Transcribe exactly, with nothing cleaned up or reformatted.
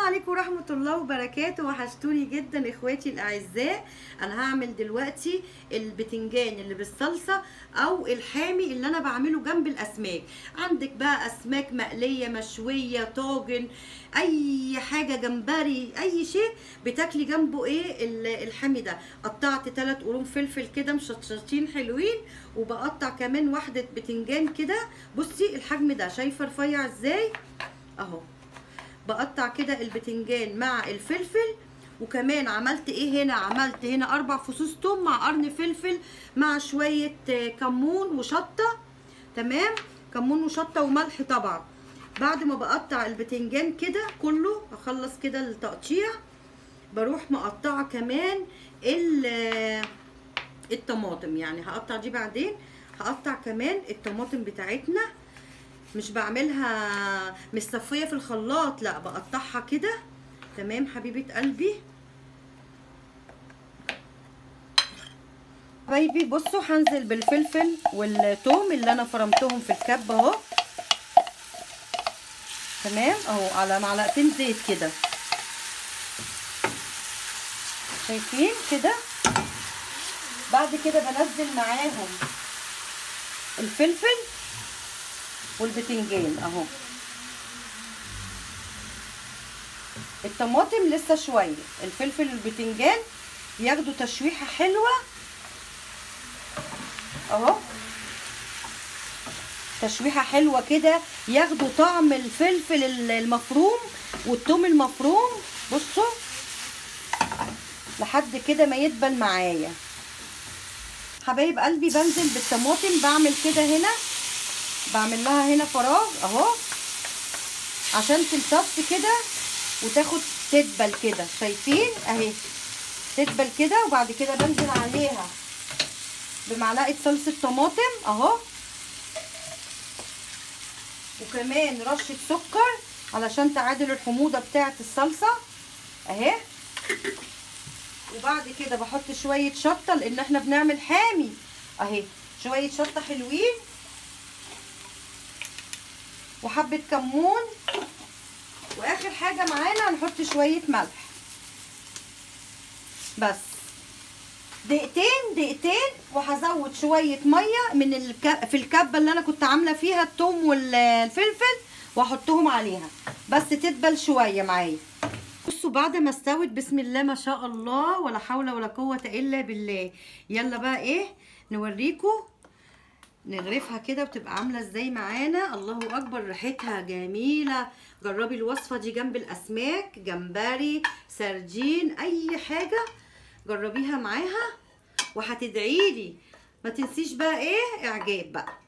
عليكم ورحمة الله وبركاته، وحشتوني جدا اخواتي الاعزاء. انا هعمل دلوقتي البتنجان اللي بالصلصة او الحامي اللي انا بعمله جنب الاسماك. عندك بقى اسماك مقلية مشوية طاجن اي حاجة جمبري اي شيء بتاكلي جنبه ايه الحامي ده. قطعت ثلاث قرون فلفل كده مشطشطين حلوين، وبقطع كمان واحدة بتنجان كده. بصي الحجم ده، شايفة رفيع ازاي اهو. بقطع كده البتنجان مع الفلفل، وكمان عملت ايه هنا، عملت هنا اربع فصوص توم مع قرن فلفل مع شويه كمون وشطه. تمام، كمون وشطه وملح طبعا. بعد ما بقطع البتنجان كده كله اخلص كده التقطيع، بروح مقطعه كمان الطماطم. يعني هقطع دي بعدين، هقطع كمان الطماطم بتاعتنا. مش بعملها مصفيه في الخلاط، لا بقطعها كده. تمام حبيبه قلبي. حبايبي بصوا، هنزل بالفلفل والثوم اللي انا فرمتهم في الكب اهو. تمام اهو، على معلقتين زيت كده، شايفين كده. بعد كده بنزل معاهم الفلفل والبتنجان اهو. الطماطم لسه شويه، الفلفل والبتنجان ياخدوا تشويحه حلوه اهو، تشويحه حلوه كده، ياخدوا طعم الفلفل المفروم والثوم المفروم. بصوا لحد كده ما يدبل معايا حبايب قلبي. بنزل بالطماطم، بعمل كده هنا، بعمل لها هنا فراغ اهو عشان تمتص كده وتاخد تدبل كده، شايفين اهي تدبل كده. وبعد كده بنزل عليها بمعلقه صلصه طماطم اهو، وكمان رشه سكر علشان تعادل الحموضه بتاعه الصلصه اهي. وبعد كده بحط شويه شطه لان احنا بنعمل حامي اهي، شويه شطه حلوين وحبه كمون. واخر حاجه معانا هنحط شويه ملح بس. دقيقتين دقيقتين، وهزود شويه ميه من الك... في الكبه اللي انا كنت عامله فيها الثوم والفلفل، واحطهم عليها بس تدبل شويه معايا. بصوا بعد ما استوت، بسم الله ما شاء الله ولا حول ولا قوه الا بالله. يلا بقى ايه نوريكم نغرفها كده وتبقى عامله ازاي معانا. الله اكبر، ريحتها جميله. جربي الوصفه دي جنب الاسماك، جمبري سردين اي حاجه، جربيها معاها وهتدعيلي. ما تنسيش بقى ايه اعجاب بقى.